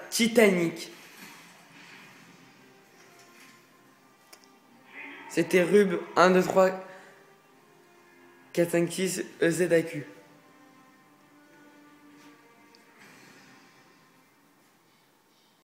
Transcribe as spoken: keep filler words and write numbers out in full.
Titanic. C'était Rub un, deux, trois, quatre, cinq, six, E Z A Q.